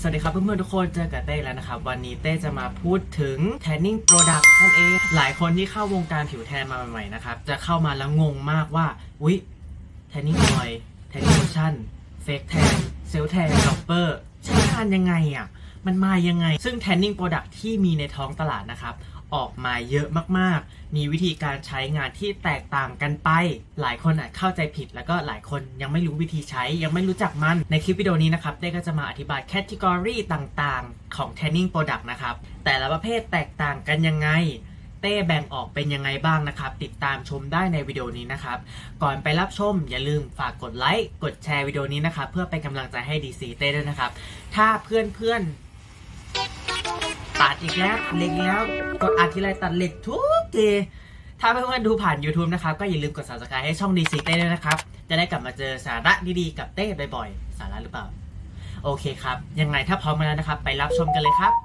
สวัสดีครับเพื่อนๆทุกคนเจอกับเต้แล้วนะครับวันนี้เต้จะมาพูดถึง tanning product นั่นเองหลายคนที่เข้าวงการผิวแทนมาใหม่ๆนะครับจะเข้ามาแล้วงงมากว่าอุ๊ย tanning oil tanning lotion fake tan self tan dropper ใช้งานยังไงอ่ะมันมายังไงซึ่ง tanning product ที่มีในท้องตลาดนะครับออกมาเยอะมากๆมีวิธีการใช้งานที่แตกต่างกันไปหลายคนอาจเข้าใจผิดแล้วก็หลายคนยังไม่รู้วิธีใช้ยังไม่รู้จักมันในคลิปวิดีโอนี้นะครับเต้ก็จะมาอธิบายแคตตากรีต่างๆของ tanning product นะครับแต่ละประเภทแตกต่างกันยังไงเต้แบ่งออกเป็นยังไงบ้างนะครับติดตามชมได้ในวิดีโอนี้นะครับก่อนไปรับชมอย่าลืมฝากกดไลค์กดแชร์วิดีโอนี้นะครับเพื่อเป็นกำลังใจให้DCเต้ด้วยนะครับถ้าเพื่อนตัดอีกแล้วเล็กแล้วกดอัดทีไรตัดเล็กทุกทีถ้าเพื่อนๆดูผ่าน YouTube นะครับก็อย่าลืมกด Subscribe ให้ช่อง DC เต้ด้วยนะครับจะได้กลับมาเจอสาระดีๆกับเต้บ่อยๆสาระหรือเปล่าโอเคครับยังไงถ้าพร้อมกันแล้วนะครับไปรับชมกันเลยครับ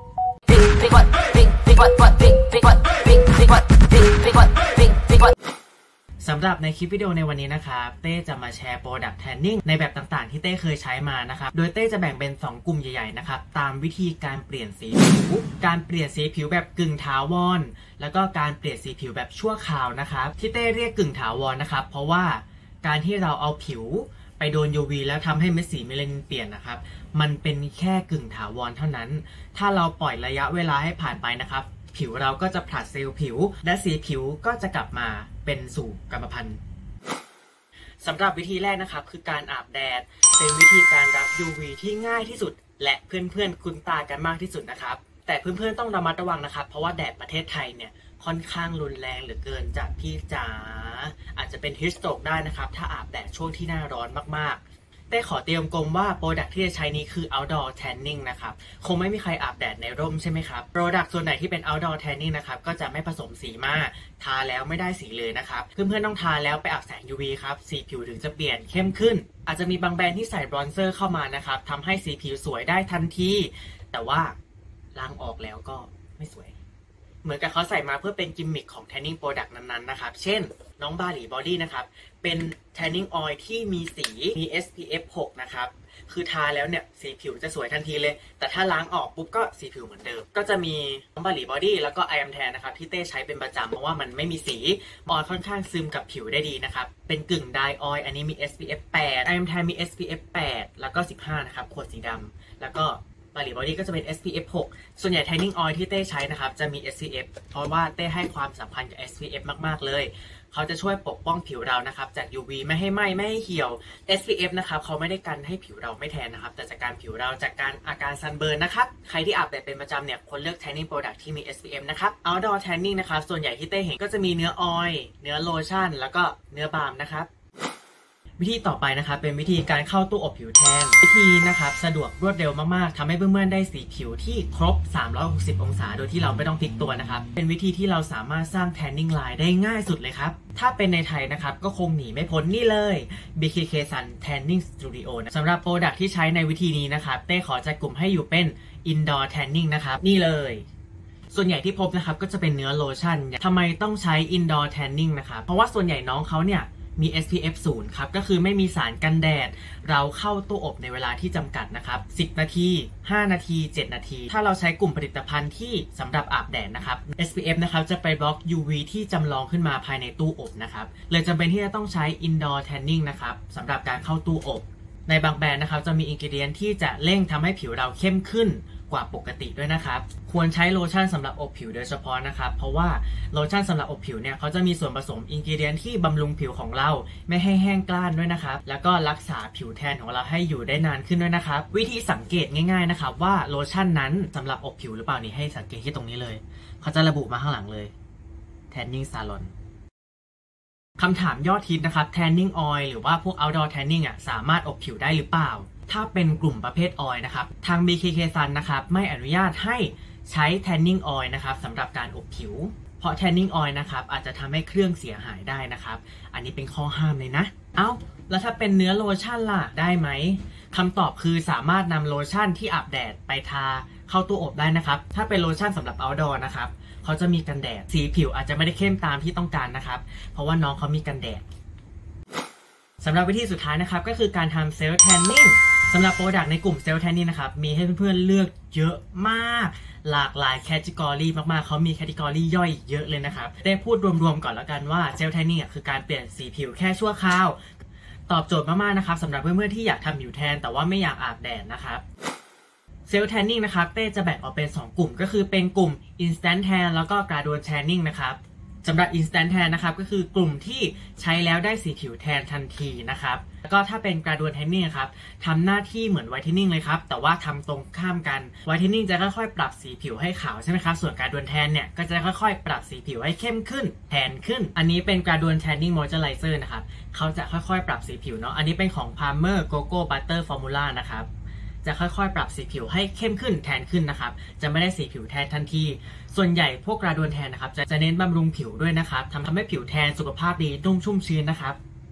สำหรับในคลิปวิดีโอในวันนี้นะครับเต้จะมาแชร์ Product Tanning ในแบบต่างๆที่เต้เคยใช้มานะครับโดยเต้จะแบ่งเป็น2กลุ่มใหญ่ๆนะครับตามวิธีการเปลี่ยนสีผิวการเปลี่ยนสีผิวแบบกึ่งถาวรแล้วก็การเปลี่ยนสีผิวแบบชั่วคราวนะครับที่เต้เรียกกึ่งถาวรนะครับเพราะว่าการที่เราเอาผิวไปโดน UV แล้วทำให้เม็ดสีเมลานินเปลี่ยนนะครับมันเป็นแค่กึ่งถาวรเท่านั้นถ้าเราปล่อยระยะเวลาให้ผ่านไปนะครับผิวเราก็จะผลัดเซลล์ผิวและสีผิวก็จะกลับมาเป็นสู่กรรมพันธุ์สำหรับวิธีแรกนะครับคือการอาบแดดเป็นวิธีการรับ UV ที่ง่ายที่สุดและเพื่อนๆคุ้นตากันมากที่สุดนะครับแต่เพื่อนๆต้องระมัดระวังนะครับเพราะว่าแดดประเทศไทยเนี่ยค่อนข้างรุนแรงเหลือเกินจากพี่จ๋าอาจจะเป็นฮิสโตรกได้นะครับถ้าอาบแดดช่วงที่หน้าร้อนมากๆเต้ขอเตรียมกลมว่าโปรดักที่จะใช้นี้คือ outdoor tanning นะครับคงไม่มีใครอาบแดดในร่มใช่ไหมครับโปรดักส่วนไหนที่เป็น outdoor tanning นะครับก็จะไม่ผสมสีมากทาแล้วไม่ได้สีเลยนะครับเพื่อนๆต้องทาแล้วไปอาบแสง UV ครับสีผิวถึงจะเปลี่ยนเข้มขึ้นอาจจะมีบางแบรนด์ที่ใส่บรอนเซอร์เข้ามานะครับทำให้สีผิวสวยได้ทันทีแต่ว่าล้างออกแล้วก็ไม่สวยเหมือนกับเขาใส่มาเพื่อเป็นกิมมิคของ tanning product นั้นๆนะครับเช่นน้องบาหลีบอดี้นะครับเป็น tanning oil ที่มีสีมี SPF 6 นะครับคือทาแล้วเนี่ยสีผิวจะสวยทันทีเลยแต่ถ้าล้างออกปุ๊บก็สีผิวเหมือนเดิมก็จะมีน้องบาหลีบอดี้แล้วก็ I am tan นะครับที่เต้ใช้เป็นประจำเพราะว่ามันไม่มีสีออยล์ค่อนข้างซึมกับผิวได้ดีนะครับเป็นกึ่ง dye oil อันนี้มี SPF 8 I am tan มี SPF 8 แล้วก็15นะครับขวดสีดำแล้วก็บาหลีบอดี้ก็จะเป็น SPF 6 ส่วนใหญ่ tanning oil ที่เต้ใช้นะครับจะมี SPF เพราะว่าเต้ให้ความสำคัญกับ SPF มากๆเลยเขาจะช่วยปกป้องผิวเรานะครับจาก UV ไม่ให้ไหม้ไม่ให้เหี่ยว SPF นะครับเขาไม่ได้กันให้ผิวเราไม่แทนนะครับแต่จากการผิวเราจากการอาการซันเบิร์นนะครับใครที่อาบแดดเป็นประจำเนี่ยควรเลือก tanning product ที่มี SPF นะครับ outdoor tanning นะครับส่วนใหญ่ที่เต้เห็นก็จะมีเนื้อออยล์เนื้อโลชั่นแล้วก็เนื้อบาล์มนะครับวิธีต่อไปนะครับเป็นวิธีการเข้าตู้อบผิวแทนวิธีนะครับสะดวกรวดเร็วมากๆทำให้เพื่อนๆได้สีผิวที่ครบ360องศาโดยที่เราไม่ต้องพลิกตัวนะครับเป็นวิธีที่เราสามารถสร้าง tanning line ได้ง่ายสุดเลยครับถ้าเป็นในไทยนะครับก็คงหนีไม่พ้นนี่เลย BKK Sun Tanning Studio นะสำหรับโปรดักที่ใช้ในวิธีนี้นะครับเต้ขอจัดกลุ่มให้อยู่เป็น indoor tanning นะครับนี่เลยส่วนใหญ่ที่พบนะครับก็จะเป็นเนื้อโลชั่นทำไมต้องใช้ indoor tanning นะครับเพราะว่าส่วนใหญ่น้องเขาเนี่ยมี SPF 0 ครับก็คือไม่มีสารกันแดดเราเข้าตู้อบในเวลาที่จำกัดนะครับ10 นาที5 นาที7 นาทีถ้าเราใช้กลุ่มผลิตภัณฑ์ที่สำหรับอาบแดดนะครับ SPF นะครับจะไปบล็อก UV ที่จำลองขึ้นมาภายในตู้อบนะครับเลยจำเป็นที่จะต้องใช้ indoor tanning นะครับสำหรับการเข้าตู้อบในบางแบรนด์นะครับจะมีอินกิเดียนที่จะเร่งทำให้ผิวเราเข้มขึ้นกว่าปกติด้วยนะครับควรใช้โลชั่นสำหรับอบผิวโดยเฉพาะนะครับเพราะว่าโลชั่นสำหรับอบผิวเนี่ยเขาจะมีส่วนผสมอินกิเดียนที่บำรุงผิวของเราไม่ให้แห้งกร้านด้วยนะครับแล้วก็รักษาผิวแทนของเราให้อยู่ได้นานขึ้นด้วยนะครับวิธีสังเกตง่ายๆนะครับว่าโลชั่นนั้นสำหรับอบผิวหรือเปล่านี่ให้สังเกตที่ตรงนี้เลยเขาจะระบุมาข้างหลังเลย Tanning Salonคำถามยอดฮิตนะครับ tanning oil หรือว่าพวก outdoor tanning สามารถอบผิวได้หรือเปล่าถ้าเป็นกลุ่มประเภท oil นะครับทาง BKK Sun นะครับไม่อนุญาตให้ใช้ tanning oil นะครับสำหรับการอบผิวเพราะ tanning oil นะครับอาจจะทำให้เครื่องเสียหายได้นะครับอันนี้เป็นข้อห้ามเลยนะแล้วถ้าเป็นเนื้อโลชั่นล่ะได้ไหมคำตอบคือสามารถนำโลชั่นที่อาบแดดไปทาเข้าตู้อบได้นะครับถ้าเป็นโลชั่นสำหรับ outdoor นะครับเขาจะมีกันแดดสีผิวอาจจะไม่ได้เข้มตามที่ต้องการนะครับเพราะว่าน้องเขามีกันแดดสำหรับวิธีสุดท้ายนะครับก็คือการทำเซลล์แทนนิ่งสำหรับโปรดักต์ในกลุ่มเซลล์แทนนี่นะครับมีให้เพื่อนๆเลือกเยอะมากหลากหลายแคตตากรีมากๆเขามีแคตตากรีย่อยเยอะเลยนะครับได้พูดรวมๆก่อนแล้วกันว่าเซลล์แทนนี่คือการเปลี่ยนสีผิวแค่ชั่วคราวตอบโจทย์มากๆนะครับสำหรับเพื่อนๆที่อยากทำผิวแทนแต่ว่าไม่อยากอาบแดดนะครับเซลล์แทนนิ่งนะครับเต้จะแบ่งออกเป็น2กลุ่มก็คือเป็นกลุ่ม Instant Tan แล้วก็ Gradual Tanning นะครับสำหรับ Instant Tan นะครับก็คือกลุ่มที่ใช้แล้วได้สีผิวแทนทันทีนะครับแล้วก็ถ้าเป็น Gradual Tanning ครับทำหน้าที่เหมือน Whitening เลยครับแต่ว่าทำตรงข้ามกัน Whitening จะค่อยๆปรับสีผิวให้ขาวใช่ไหมครับส่วน Gradual Tan เนี่ยก็จะค่อยๆปรับสีผิวให้เข้มขึ้นแทนขึ้นอันนี้เป็น Gradual Tanning Moisturizer นะครับเขาจะค่อยๆปรับสีผิวเนาะอันนี้เป็นของ Palmer Cocoa Butter Formula นะครับจะค่อยๆปรับสีผิวให้เข้มขึ้นแทนขึ้นนะครับจะไม่ได้สีผิวแทนทันทีส่วนใหญ่พวกกราดวนแทนนะครับจะเน้นบำรุงผิวด้วยนะครับทำให้ผิวแทนสุขภาพดีนุ่มชุ่มชื้นนะครับ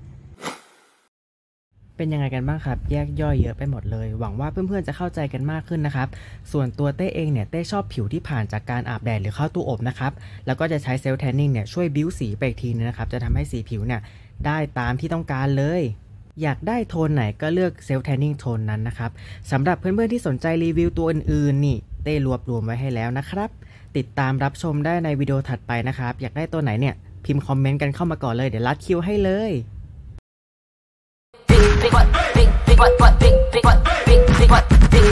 เป็นยังไงกันบ้างครับแยกย่อยเยอะไปหมดเลยหวังว่าเพื่อนๆจะเข้าใจกันมากขึ้นนะครับส่วนตัวเต้เองเนี่ยเต้ชอบผิวที่ผ่านจากการอาบแดดหรือเข้าตู้อบนะครับแล้วก็จะใช้เซลล์แทนนิ่งเนี่ยช่วยบิ้วสีไปอีกทีนึงนะครับจะทำให้สีผิวเนี่ยได้ตามที่ต้องการเลยอยากได้โทนไหนก็เลือกเซลล์แทนนิ่งโทนนั้นนะครับสำหรับเพื่อนๆที่สนใจรีวิวตัวอื่นๆนี่เต้รวบรวมไว้ให้แล้วนะครับติดตามรับชมได้ในวิดีโอถัดไปนะครับอยากได้ตัวไหนเนี่ยพิมพ์คอมเมนต์กันเข้ามาก่อนเลยเดี๋ยวรัดคิวให้เลย big butt, big butt, big butt.